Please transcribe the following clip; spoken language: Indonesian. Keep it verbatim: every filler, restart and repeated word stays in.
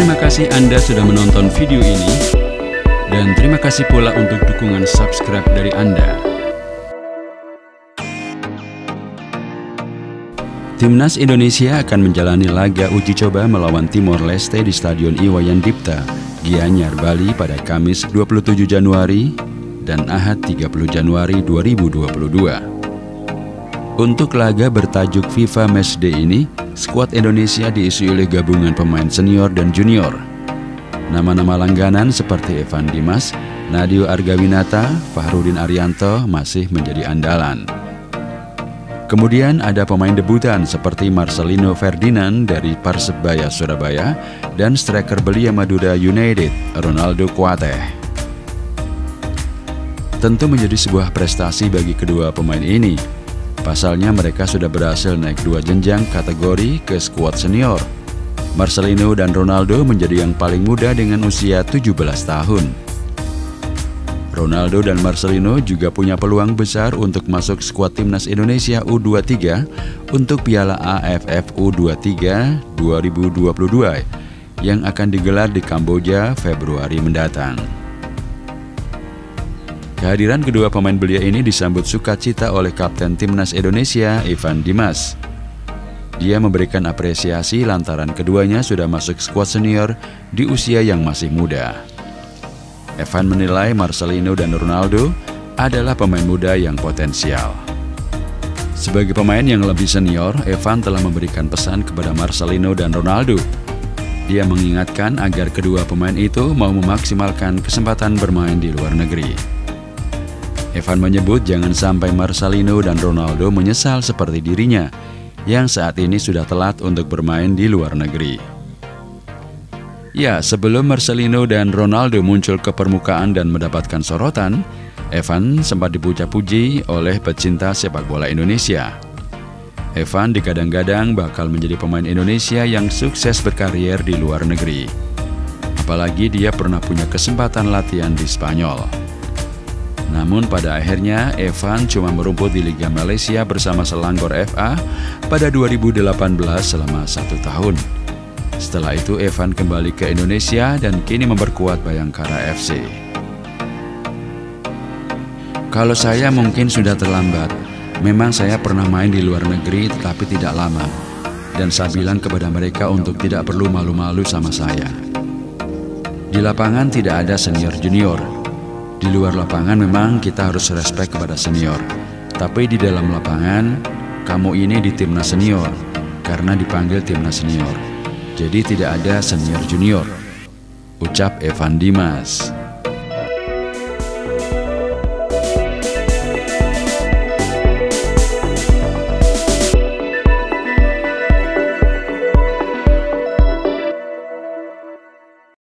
Terima kasih Anda sudah menonton video ini, dan terima kasih pula untuk dukungan subscribe dari Anda. Timnas Indonesia akan menjalani laga uji coba melawan Timor Leste di Stadion Iwayan Dipta, Gianyar, Bali pada Kamis dua puluh tujuh Januari dan Ahad tiga puluh Januari dua ribu dua puluh dua. Untuk laga bertajuk FIFA Matchday ini, skuad Indonesia diisi oleh gabungan pemain senior dan junior. Nama-nama langganan seperti Evan Dimas, Nadeo Argawinata, Fahrudin Arianto masih menjadi andalan. Kemudian ada pemain debutan seperti Marcelino Ferdinand dari Persebaya Surabaya dan striker belia Madura United, Ronaldo Kuateh. Tentu menjadi sebuah prestasi bagi kedua pemain ini. Pasalnya mereka sudah berhasil naik dua jenjang kategori ke skuad senior. Marcelino dan Ronaldo menjadi yang paling muda dengan usia tujuh belas tahun. Ronaldo dan Marcelino juga punya peluang besar untuk masuk skuad Timnas Indonesia U dua puluh tiga untuk Piala A F F U dua puluh tiga dua ribu dua puluh dua yang akan digelar di Kamboja Februari mendatang. Kehadiran kedua pemain belia ini disambut sukacita oleh Kapten Timnas Indonesia, Evan Dimas. Dia memberikan apresiasi lantaran keduanya sudah masuk skuad senior di usia yang masih muda. Evan menilai Marcelino dan Ronaldo adalah pemain muda yang potensial. Sebagai pemain yang lebih senior, Evan telah memberikan pesan kepada Marcelino dan Ronaldo. Dia mengingatkan agar kedua pemain itu mau memaksimalkan kesempatan bermain di luar negeri. Evan menyebut jangan sampai Marcelino dan Ronaldo menyesal seperti dirinya yang saat ini sudah telat untuk bermain di luar negeri. Ya, sebelum Marcelino dan Ronaldo muncul ke permukaan dan mendapatkan sorotan, Evan sempat dipuja-puji oleh pecinta sepak bola Indonesia. Evan digadang-gadang bakal menjadi pemain Indonesia yang sukses berkarier di luar negeri. Apalagi dia pernah punya kesempatan latihan di Spanyol. Namun pada akhirnya Evan cuma merumput di Liga Malaysia bersama Selangor F A pada dua ribu delapan belas selama satu tahun. Setelah itu Evan kembali ke Indonesia dan kini memperkuat Bayangkara F C. Kalau saya mungkin sudah terlambat. Memang saya pernah main di luar negeri tetapi tidak lama. Dan saya bilang kepada mereka untuk tidak perlu malu-malu sama saya. Di lapangan tidak ada senior junior. Di luar lapangan memang kita harus respect kepada senior. Tapi di dalam lapangan, kamu ini di timnas senior karena dipanggil timnas senior. Jadi tidak ada senior junior, ucap Evan Dimas.